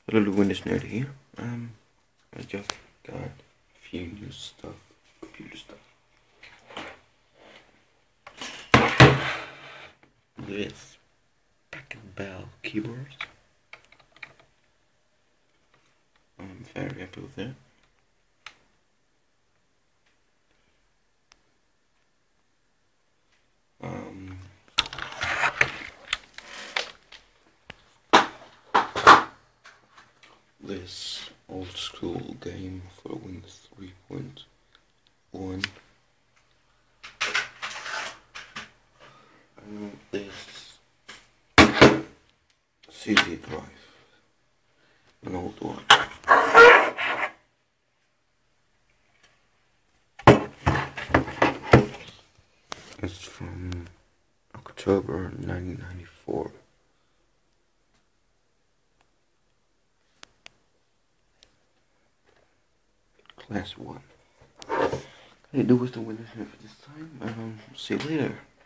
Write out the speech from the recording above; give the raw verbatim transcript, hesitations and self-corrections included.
A little Windows nerd here. Um, I just got a few new stuff, computer stuff. This Packard Bell keyboard. I'm very happy with it. Um, this old school game for Windows three point one. And this C D drive, an old one. It's from October nineteen ninety-four. Class one. Okay, that was the Windows here for this time. Um, see you later.